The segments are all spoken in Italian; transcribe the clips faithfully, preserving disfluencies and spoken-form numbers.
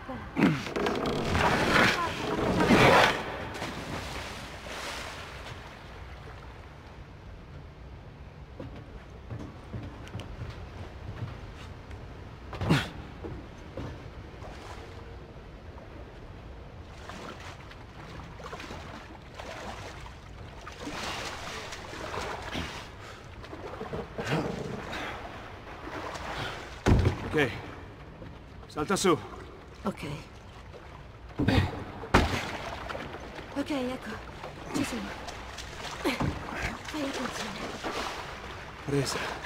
Ok. Salta su. Ok. Ok, ecco. Ci sono. Fai attenzione. Presa.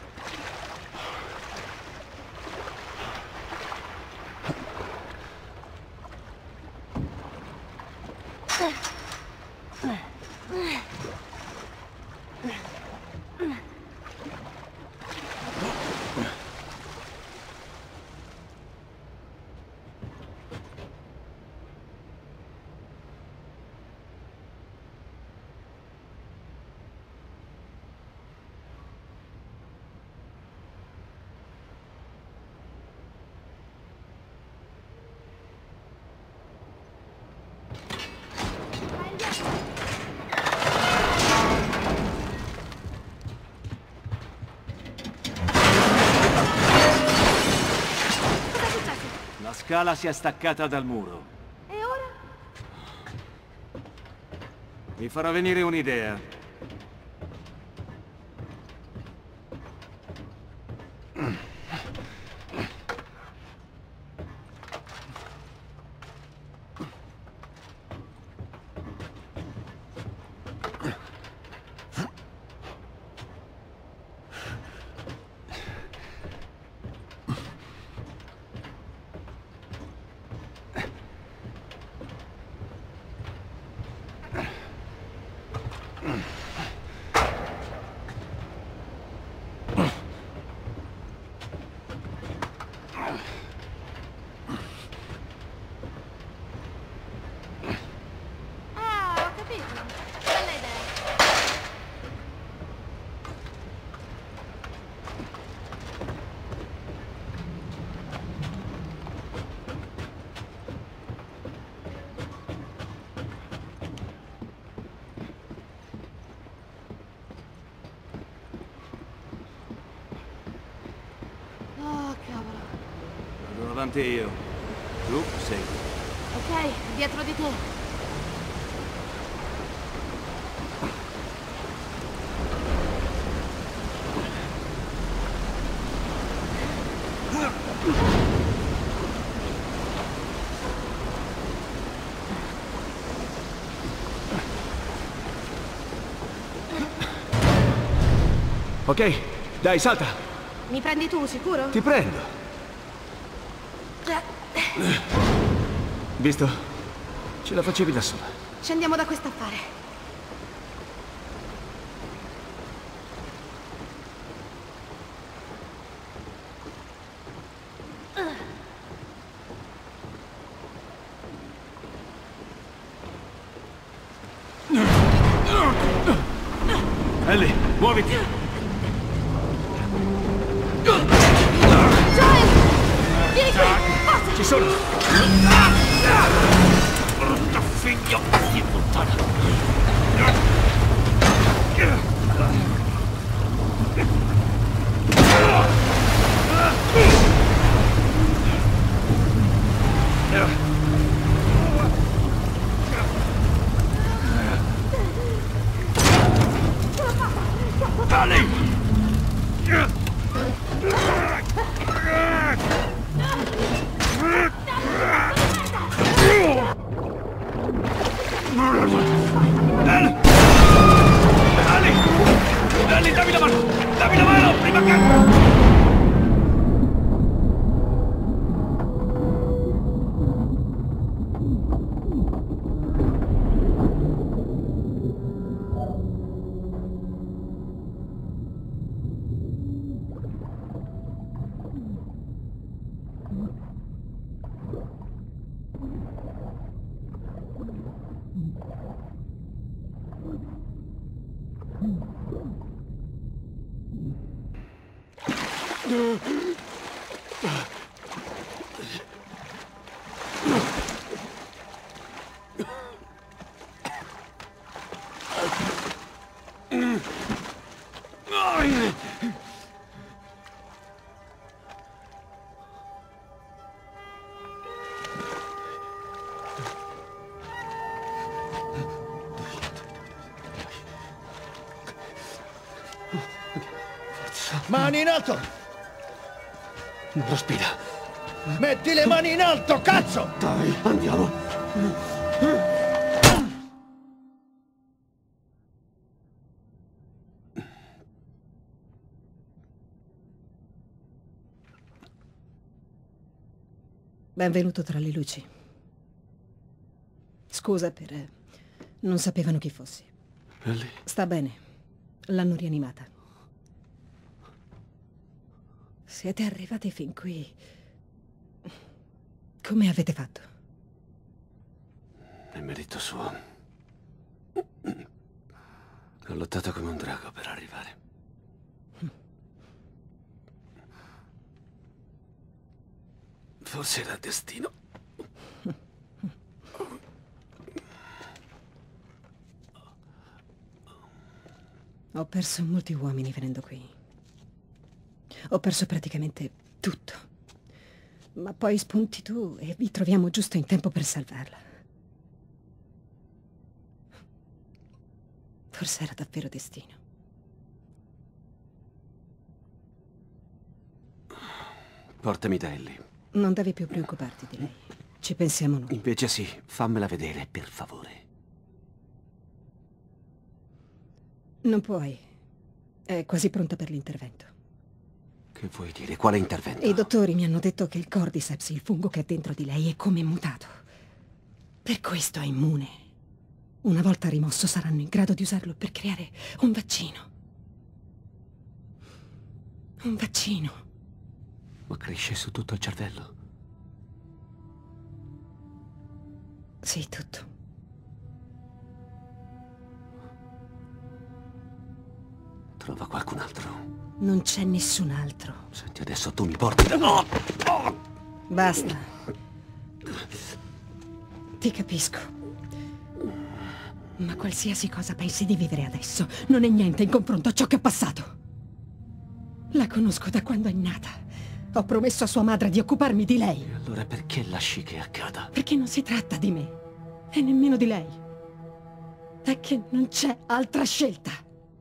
La scala si è staccata dal muro. E ora? Mi farà venire un'idea. Avanti io. Tu segui. Ok, dietro di te. Ok, dai, salta. Mi prendi tu, sicuro? Ti prendo. Visto? Ce la facevi da sola. Scendiamo da quest'affare. Ellie, muoviti! Joel! Vieni qui! Forza! Ci sono! Brutto figlio di puttana! Dani, dammi la mano! Dammi la mano! Prima che... Mani in alto! Non respira. Metti le mani in alto, cazzo! Dai, andiamo. Benvenuto tra le luci. Scusa per... eh, non sapevano chi fossi. Ellie? Sta bene. L'hanno rianimata. Siete arrivati fin qui. Come avete fatto? È merito suo. Ho lottato come un drago per arrivare. Forse era destino. Ho perso molti uomini venendo qui. Ho perso praticamente tutto. Ma poi spunti tu e vi troviamo giusto in tempo per salvarla. Forse era davvero destino. Portami da Ellie. Non devi più preoccuparti di lei. Ci pensiamo noi. Invece sì, fammela vedere, per favore. Non puoi. È quasi pronta per l'intervento. Che vuoi dire? Quale intervento? I dottori mi hanno detto che il Cordyceps, il fungo che è dentro di lei, è come mutato. Per questo è immune. Una volta rimosso saranno in grado di usarlo per creare un vaccino. Un vaccino. Ma cresce su tutto il cervello? Sì, tutto. Trova qualcun altro. Non c'è nessun altro. Senti, adesso tu mi porti da... Oh! Oh! Basta. Ti capisco. Ma qualsiasi cosa pensi di vivere adesso non è niente in confronto a ciò che è passato. La conosco da quando è nata. Ho promesso a sua madre di occuparmi di lei. E allora perché lasci che accada? Perché non si tratta di me. E nemmeno di lei. È che non c'è altra scelta.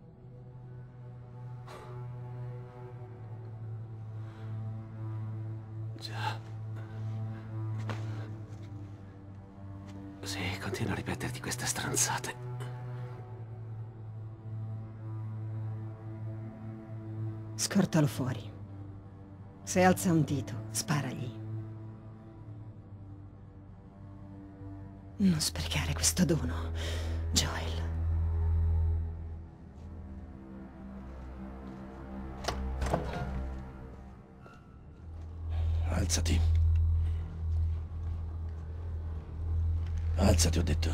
Già. Sì, continua a ripeterti queste stronzate. Scortalo fuori. Se alza un dito, sparagli. Non sprecare questo dono, Joel. Alzati. Alzati, ho detto.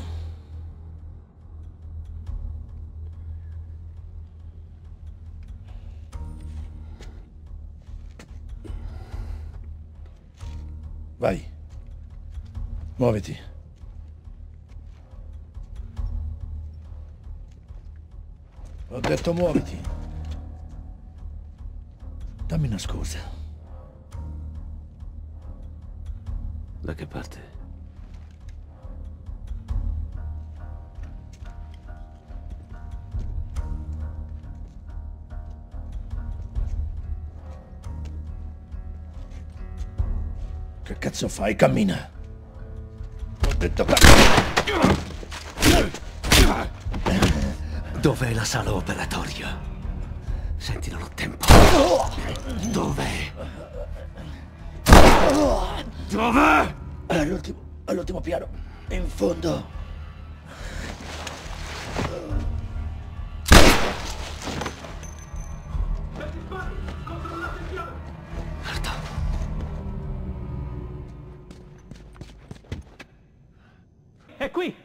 Vai. Muoviti. Ho detto muoviti. Dammi una scusa. Da che parte? Che cazzo fai? Cammina. Ho detto cammina. Dov'è la sala operatoria? Senti, non ho tempo. Dov'è? Dov'è? All'ultimo, all'ultimo piano. In fondo. Guarda. È qui!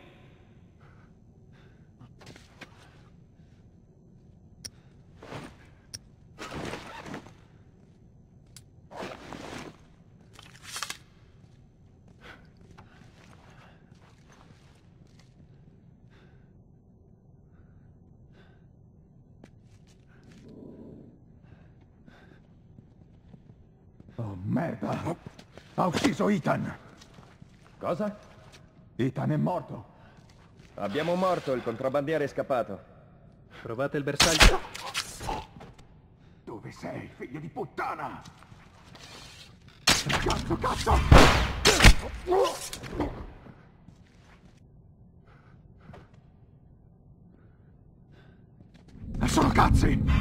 merda! Ha ucciso Ethan! Cosa? Ethan è morto! Abbiamo un morto, il contrabbandiere è scappato. Trovate il bersaglio? Dove sei, figlio di puttana? Cazzo, cazzo! Sono cazzi!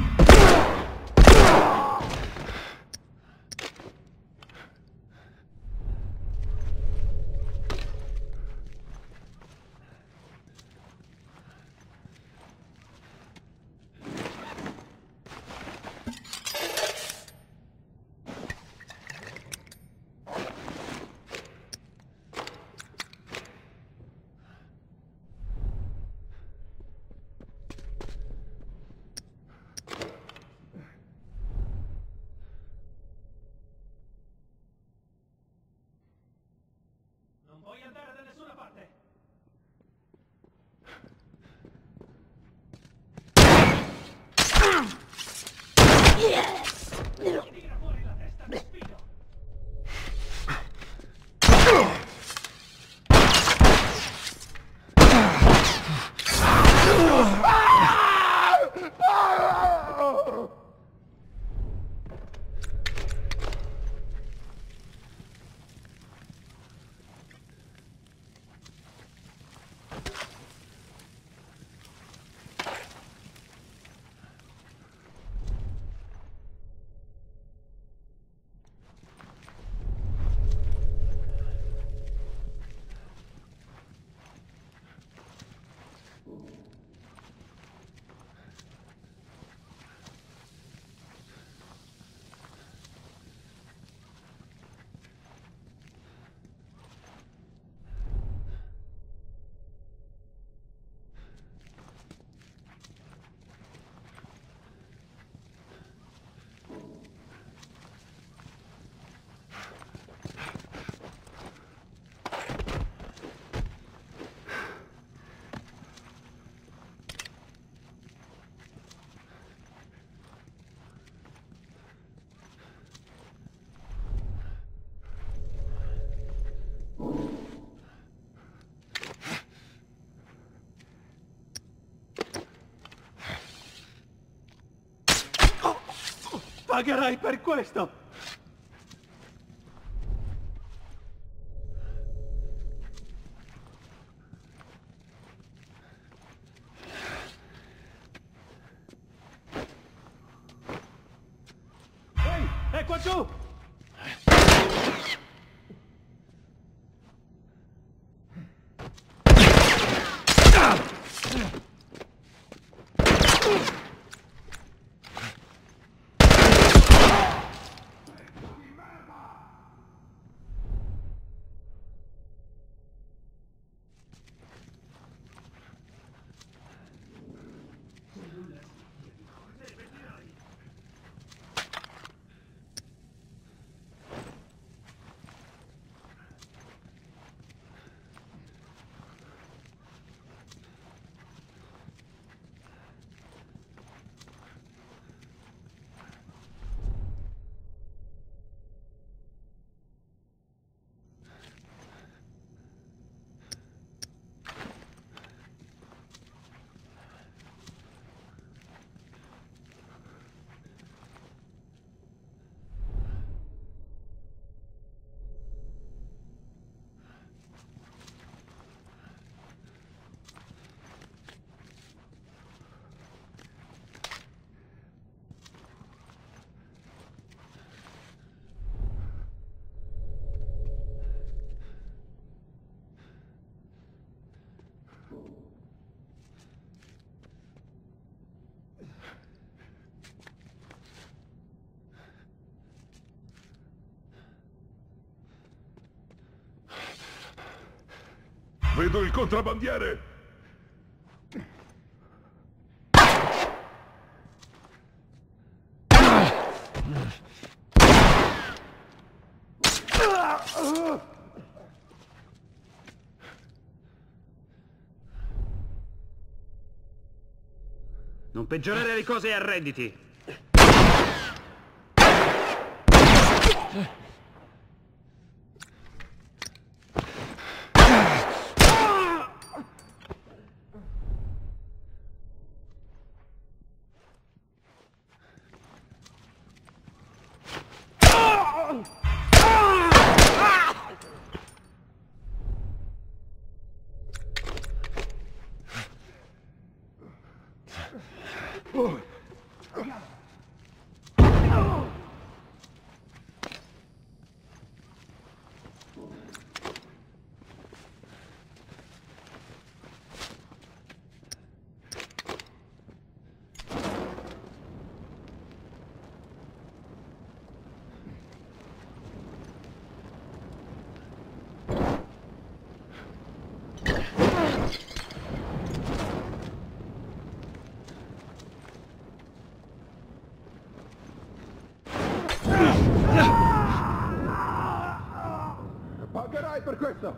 Non puoi andare da nessuna parte! Tira fuori la testa, ti sfido! Pagherai per questo! Ehi, è qua giù! Vedo il contrabbandiere! Non peggiorare le cose e arrenditi! Pagherai per questo!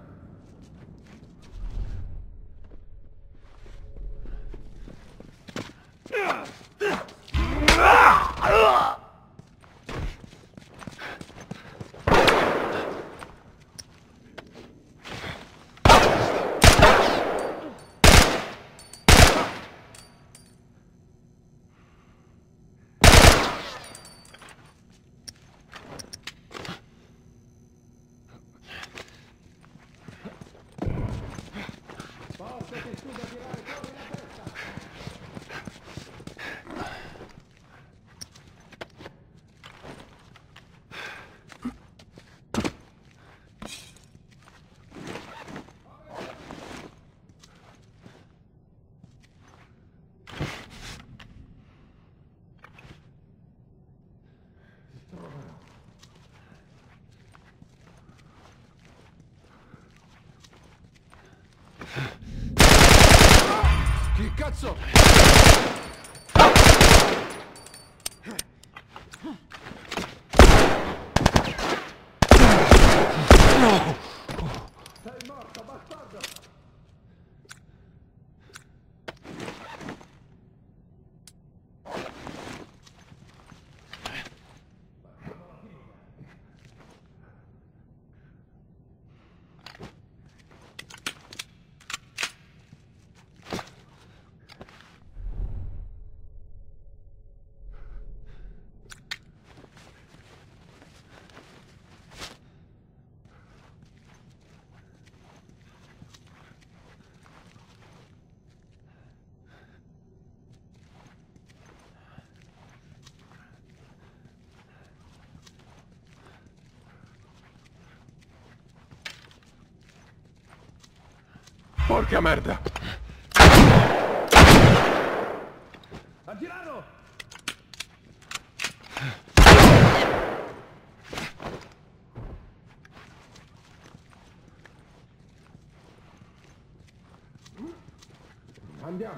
Chi cazzo? No! Sei morto, bastardo! Porca merda! A girarlo! Andiamo!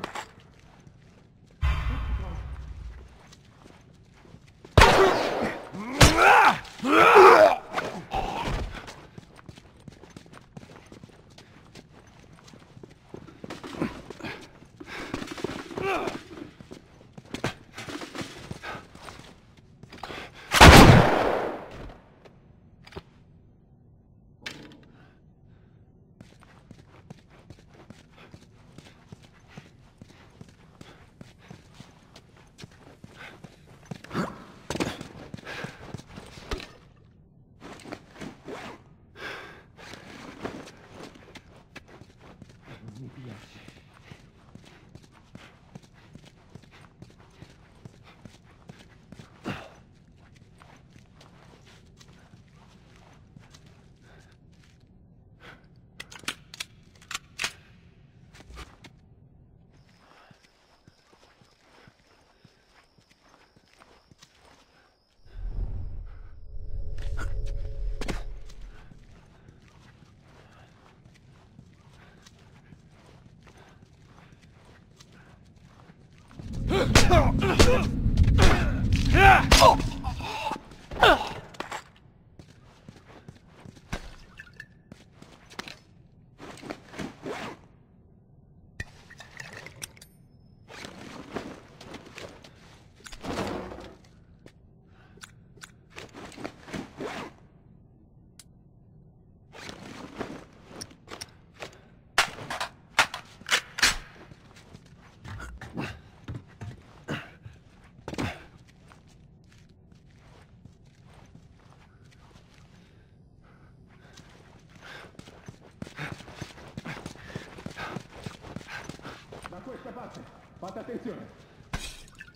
Da questa parte, fate attenzione.